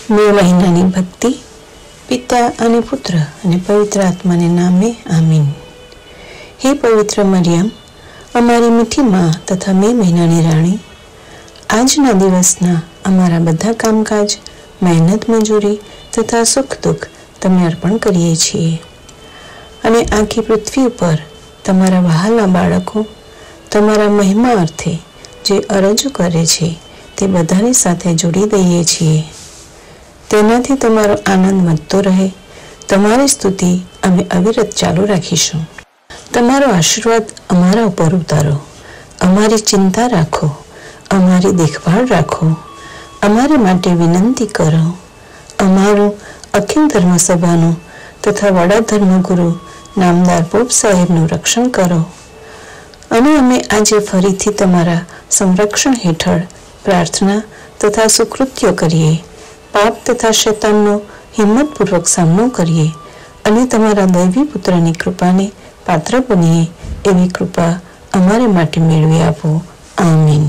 મે મહિનાની ભક્તિ પિતા અને પુત્ર અને પવિત્ર આત્માને નામે આમીન. હે પવિત્ર મરિયમ, અમારી મીઠી માં તથા મે મહિનાની રાણી, આજના દિવસના અમારા બધા કામકાજ, મહેનત મજૂરી તથા સુખ દુઃખ તમને અર્પણ કરીએ છીએ અને આખી પૃથ્વી ઉપર તમારા વહાલા બાળકો તમારા મહિમા અર્થે જે અરજો કરે છે તે બધાની સાથે જોડી દઈએ છીએ. તેનાથી તમારો આનંદ વધતો રહે. તમારી સ્તુતિ અમે અવિરત ચાલુ રાખીશું. તમારો આશીર્વાદ અમારા ઉપર ઉતારો. અમારી ચિંતા રાખો, અમારી દેખભાળ રાખો, અમારા માટે વિનંતી કરો. અમારું અખિલ ધર્મસભાનું તથા વડા ધર્મગુરુ નામદાર પોપ સાહેબનું રક્ષણ કરો અને અમે આજે ફરીથી તમારા સંરક્ષણ હેઠળ પ્રાર્થના તથા સુકૃત્ય કરીએ, પાપ તથા શૈતાનનો હિંમતપૂર્વક સામનો કરીએ અને તમારા દૈવી પુત્રની કૃપાને પાત્ર બનીએ એવી કૃપા અમારે માટે મેળવી આપો. આમીન.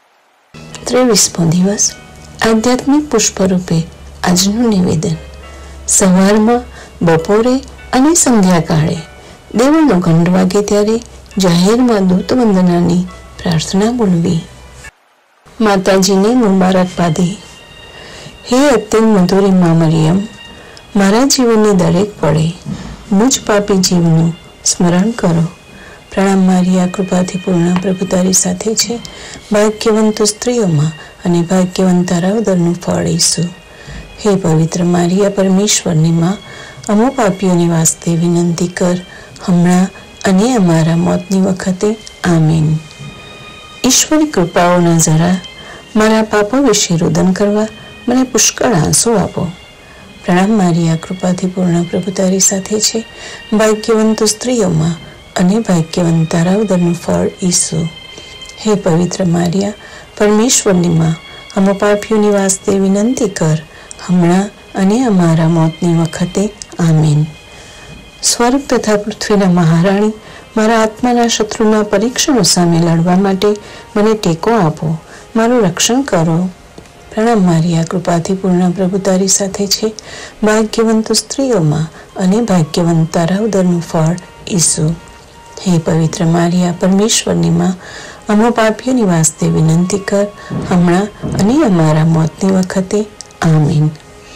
23મો દિવસ આધ્યાત્મિક પુષ્પરૂપે આજનું નિવેદન. સવારમાં, બપોરે અને સંધ્યાકાળે દેવળનો ઘંટ વાગે ત્યારે જાહેરમાં દૂત વંદનાની પ્રાર્થના બોલવી. માતાજીને મુબારકબાદી. હે અત્યંત મધુરી મા મરિયમ, મારા જીવનની દરેક પળે મુજ પાપી જીવનું સ્મરણ કરો. પ્રણામ મારિયા, કૃપાથી પૂર્ણ, પ્રભુ તારી સાથે છે. ભાગ્યવંત સ્ત્રીઓમાં અને ભાગ્યવંત તારા ઉદરનું ફળ ઈસુ. હે પવિત્ર મારિયા, પરમેશ્વરની માં, અમો પાપીઓની વાસ્તે વિનંતી કર, હમણાં અને અમારા મોતની વખતે. આમીન. ઈશ્વરી કૃપાઓના જરા મારા પાપો વિશે રુદન કરવા મને પુષ્કળ આંસુ આપો. પ્રણામ મારિયા, કૃપાથી પૂર્ણ, પ્રભુ તારી સાથે છે. ભાગ્યવંત સ્ત્રીઓમાં અને ભાગ્યવંત તારા ઉદરનું ફળ ઈસુ. હે પવિત્ર મારિયા, પરમેશ્વરની માં, અમો પાપીઓની વાસ્તે વિનંતી કર, હમણાં અને અમારા મોતની વખતે. આમીન. સ્વર્ગ તથા પૃથ્વીના મહારાણી, મારા આત્માના શત્રુના પરીક્ષણો સામે લડવા માટે મને ટેકો આપો, મારું રક્ષણ કરો. પ્રણામ મારિયા, કૃપાથી પૂર્ણ, પ્રભુ તારી સાથે છે. ભાગ્યવંત સ્ત્રીઓમાં અને ભાગ્યવંત તારા ઉદરનું ફળ ઈસુ. હે પવિત્ર મારિયા, પરમેશ્વરની માં, અમો પાપીઓની વાસ્તે વિનંતી કર, હમણાં અને અમારા મોતની વખતે. આમીન.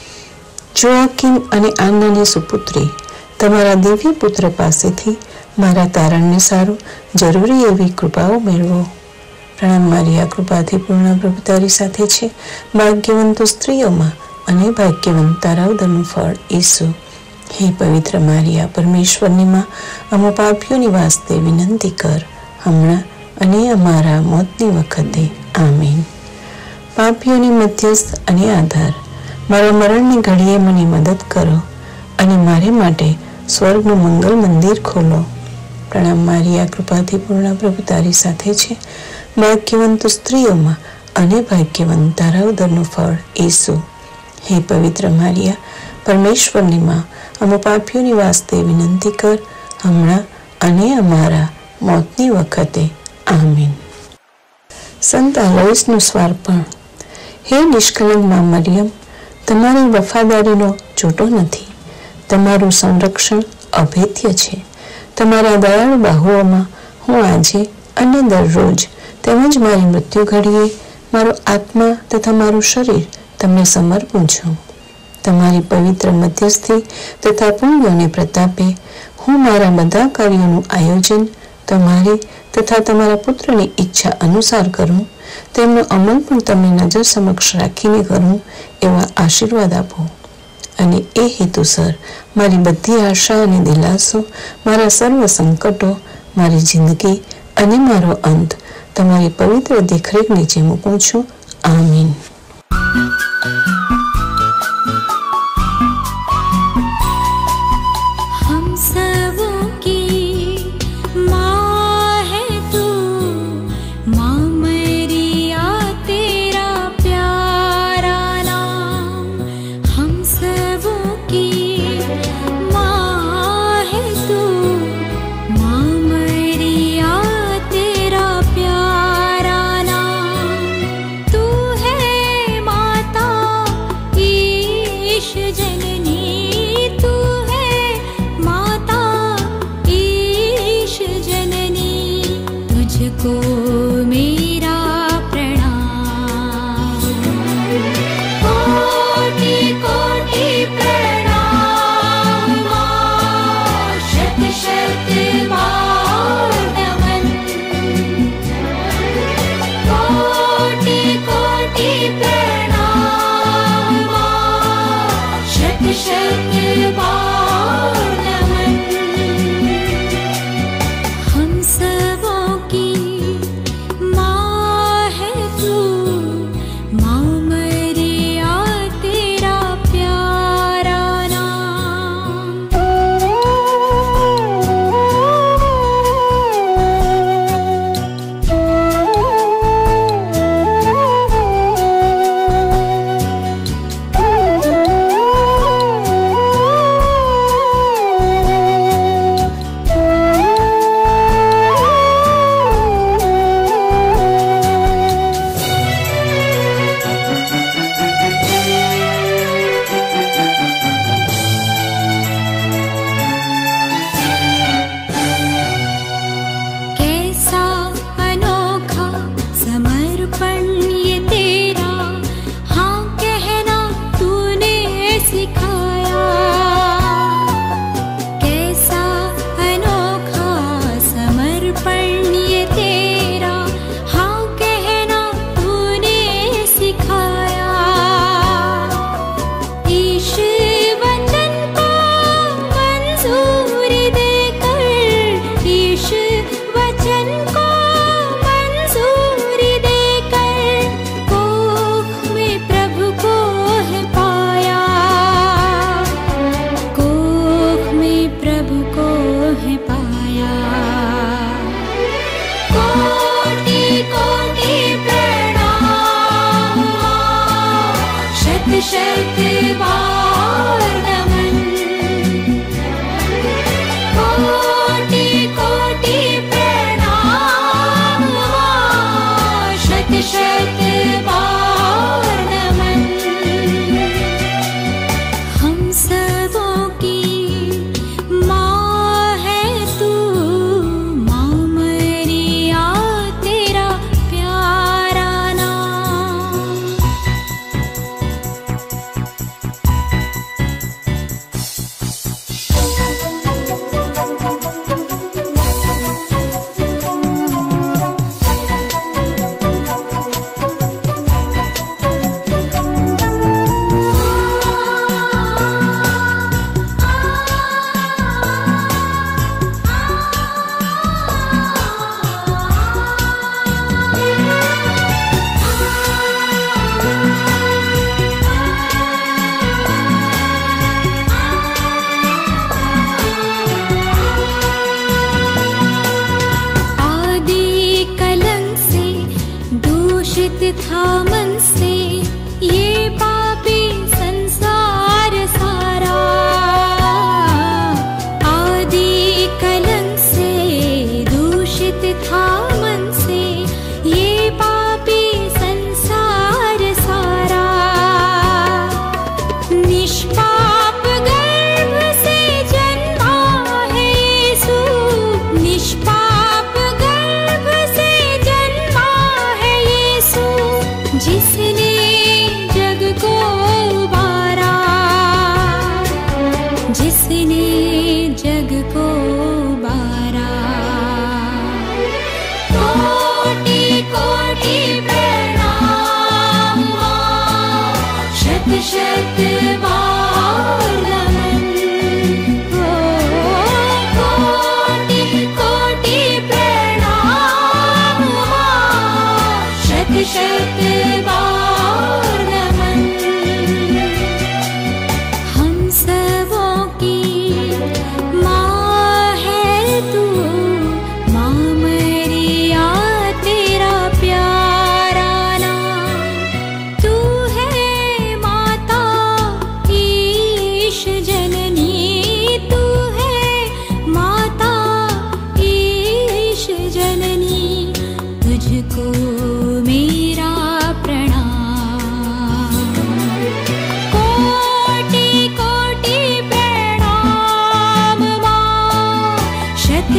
જોઆકીમ અને આન્નાની સુપુત્રી, તમારા દિવ્ય પુત્ર પાસેથી મારા તારણને સારું જરૂરી એવી કૃપાઓ મેળવો. પ્રણામ મારિયા, કૃપાથી પૂર્ણ, પ્રભુ તારી સાથે છે. ભાગ્યવંત સ્ત્રીઓમાં અને ભાગ્યવંત તારા ઉદરનું ફળ ઈસુ. હે પવિત્ર મારિયા, પરમેશ્વરની માં, અમો પાપીઓની વાસ્તે વિનંતી કર, હમણાં અને અમારા મોતની વખતે. આમીન. પાપીઓની મધ્યસ્થ અને આધાર, મારા મરણની ઘડીએ મને મદદ કરો અને મારે માટે સ્વર્ગનું મંગલ મંદિર ખોલો. પ્રણામ મારિયા, કૃપાથી પૂર્ણ, પ્રભુ તારી સાથે છે. ભાગ્યવંત સ્ત્રીઓમાં અને ભાગ્યવંત તારા ઉદરનું ફળ ઈસુ. હે પવિત્ર મારિયા, પરમેશ્વરની માં, અમો પાપીઓની વાસ્તે વિનંતી કર, હમણાં અને અમારા મોતની વખતે. આમીન. સંત આલોઈસનું સ્વાર્પણ. હે નિષ્કલંક મા મરિયમ, તમારી વફાદારીનો ચોટો નથી. તમારું સંરક્ષણ અભેદ્ય છે. તમારા દયાળુ બાહુઓમાં હું આજે અને દરરોજ તેમજ મારી મૃત્યુ ઘડીએ મારો આત્મા તથા મારું શરીર તમને સમર્પું છું. તમારી પવિત્ર મધ્યસ્થી તથા પુણ્યોને પ્રતાપે હું મારા બધા કાર્યોનું આયોજન તમારી તથા તમારા પુત્રની ઈચ્છા અનુસાર કરું, તેમનો અમલ પણ તમે નજર સમક્ષ રાખીને કરું એવા આશીર્વાદ આપો. અને એ હેતુસર મારી બધી આશા અને દિલાસો, મારા સર્વ સંકટો, મારી જિંદગી અને મારો અંત તમારી પવિત્ર દેખરેખ નીચે મૂકું છું. આમીન. तेरा प्यारा नाम, तू है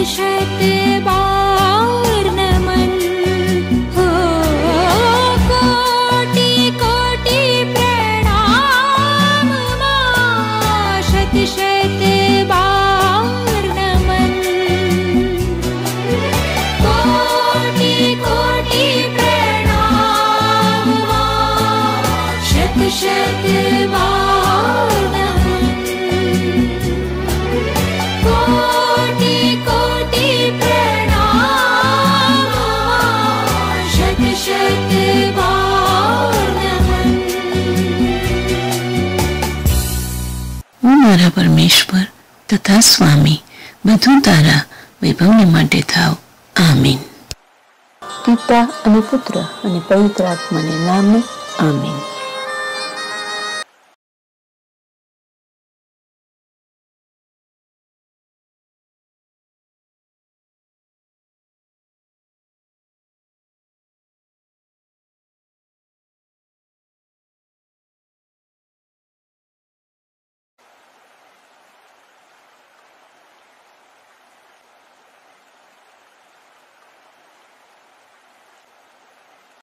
शत बार नमन हो, कोटि कोटि प्रणाम मां, शत शत बार नमन, कोटि कोटि प्रणाम मां, शत शत बार नमन, कोटि कोटि प्रणाम मां, शत शत बार नमन। હું મારા પરમેશ્વર તથા સ્વામી બધું તારા વૈભવને માટે થાવ. આમીન. પિતા અને પુત્ર અને પવિત્ર આત્માને નામે આમીન.